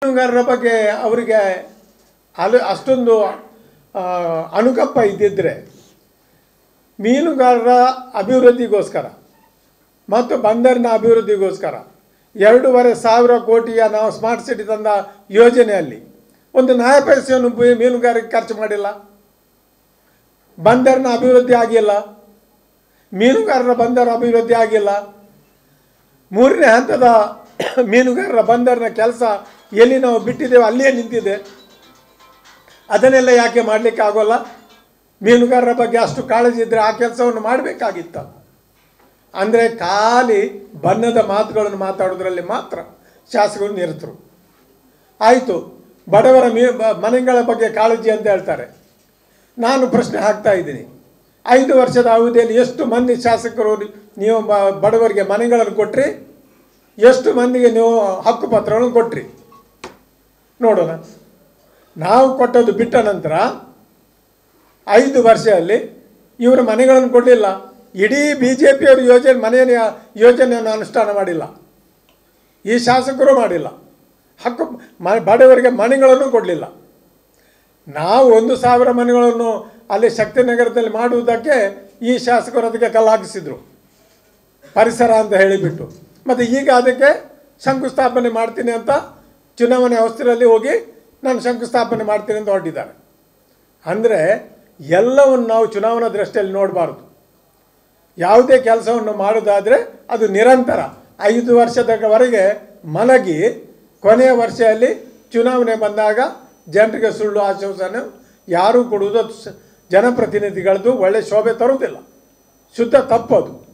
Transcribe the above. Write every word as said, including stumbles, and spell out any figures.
ಮೀನುಗಾರರ ಬಗ್ಗೆ ಅವರಿಗೆ ಅಲ್ಲಿ ಅಷ್ಟೊಂದು ಅನುಕಂಪ ಇದ್ದಿದ್ದರೆ ಮೀನುಗಾರರ ಅಭಿವೃದ್ಧಿಗೋಸ್ಕರ ಮತ್ತು ಬಂದರಿನ ಅಭಿವೃದ್ಧಿಗೋಸ್ಕರ ಎರಡೂವರೆ ಸಾವಿರ ಕೋಟಿಯ ನಾವು ಸ್ಮಾರ್ಟ್ ಸಿಟಿ ತಂದ ಯೋಜನೆಯಲ್ಲಿ ಒಂದು ನಯ ಪೈಸೆಯನ್ನು ಮೀನುಗಾರಿಕೆ ಖರ್ಚು ಮಾಡಿಲ್ಲ. ಬಂದರಿನ ಅಭಿವೃದ್ಧಿ ಆಗಿಲ್ಲ, ಮೀನುಗಾರರ ಬಂದರ ಅಭಿವೃದ್ಧಿ ಆಗಿಲ್ಲ. ಮೂರನೇ ಹಂತದ ಮೀನುಗಾರರ ಬಂದರಿನ ಕೆಲಸ ಎಲ್ಲಿ ನಾವು ಬಿಟ್ಟಿದ್ದೇವೆ ಅಲ್ಲಿಯೇ ನಿಂತಿದೆ. ಅದನ್ನೆಲ್ಲ ಯಾಕೆ ಮಾಡಲಿಕ್ಕೆ ಆಗೋಲ್ಲ? ಮೀನುಗಾರರ ಬಗ್ಗೆ ಅಷ್ಟು ಕಾಳಜಿ ಇದ್ದರೆ ಆ ಕೆಲಸವನ್ನು ಮಾಡಬೇಕಾಗಿತ್ತು. ಅಂದರೆ ಖಾಲಿ ಬಣ್ಣದ ಮಾತುಗಳನ್ನು ಮಾತಾಡೋದ್ರಲ್ಲಿ ಮಾತ್ರ ಶಾಸಕರು ನಿರತರು. ಆಯಿತು, ಬಡವರ ಮೀ ಮನೆಗಳ ಬಗ್ಗೆ ಕಾಳಜಿ ಅಂತ ಹೇಳ್ತಾರೆ. ನಾನು ಪ್ರಶ್ನೆ ಹಾಕ್ತಾ ಇದ್ದೀನಿ, ಐದು ವರ್ಷದ ಅವಧಿಯಲ್ಲಿ ಎಷ್ಟು ಮಂದಿ ಶಾಸಕರು ನೀವು ಬಡವರಿಗೆ ಮನೆಗಳನ್ನು ಕೊಟ್ರಿ? ಎಷ್ಟು ಮಂದಿಗೆ ನೀವು ಹಕ್ಕುಪತ್ರಗಳನ್ನು ಕೊಟ್ರಿ? ನೋಡೋಣ. ನಾವು ಕೊಟ್ಟದ್ದು ಬಿಟ್ಟ ನಂತರ ಐದು ವರ್ಷದಲ್ಲಿ ಇವರು ಮನೆಗಳನ್ನು ಕೊಡಲಿಲ್ಲ. ಇಡೀ ಬಿ ಜೆ ಪಿಯವರು ಯೋಜನೆ ಮನೆಯ ಯೋಜನೆಯನ್ನು ಅನುಷ್ಠಾನ ಮಾಡಿಲ್ಲ, ಈ ಶಾಸಕರು ಮಾಡಿಲ್ಲ. ಹಕ್ಕು ಮ ಬಡವರಿಗೆ ಮನೆಗಳನ್ನು ಕೊಡಲಿಲ್ಲ. ನಾವು ಒಂದು ಸಾವಿರ ಮನೆಗಳನ್ನು ಅಲ್ಲಿ ಶಕ್ತಿನಗರದಲ್ಲಿ ಮಾಡುವುದಕ್ಕೆ ಈ ಶಾಸಕರು ಅದಕ್ಕೆ ಕಲ್ಲು ಹಾಕಿಸಿದರು, ಪರಿಸರ ಅಂತ ಹೇಳಿಬಿಟ್ಟು. ಮತ್ತು ಈಗ ಅದಕ್ಕೆ ಶಂಕುಸ್ಥಾಪನೆ ಮಾಡ್ತೀನಿ ಅಂತ ಚುನಾವಣೆ ಅವಸ್ಥೆಯಲ್ಲಿ ಹೋಗಿ ನಾನು ಶಂಕುಸ್ಥಾಪನೆ ಮಾಡ್ತೀನಿ ಅಂತ ಹೊರಟಿದ್ದಾರೆ. ಅಂದರೆ ಎಲ್ಲವನ್ನು ನಾವು ಚುನಾವಣಾ ದೃಷ್ಟಿಯಲ್ಲಿ ನೋಡಬಾರ್ದು. ಯಾವುದೇ ಕೆಲಸವನ್ನು ಮಾಡೋದಾದರೆ ಅದು ನಿರಂತರ ಐದು ವರ್ಷದವರೆಗೆ ಮಲಗಿ ಕೊನೆಯ ವರ್ಷದಲ್ಲಿ ಚುನಾವಣೆ ಬಂದಾಗ ಜನರಿಗೆ ಸುಳ್ಳು ಆಶ್ವಾಸನೆ ಯಾರೂ ಕೊಡುವುದು ಜನಪ್ರತಿನಿಧಿಗಳದ್ದು ಒಳ್ಳೆಯ ಶೋಭೆ ತರುವುದಿಲ್ಲ, ಶುದ್ಧ ತಪ್ಪದು.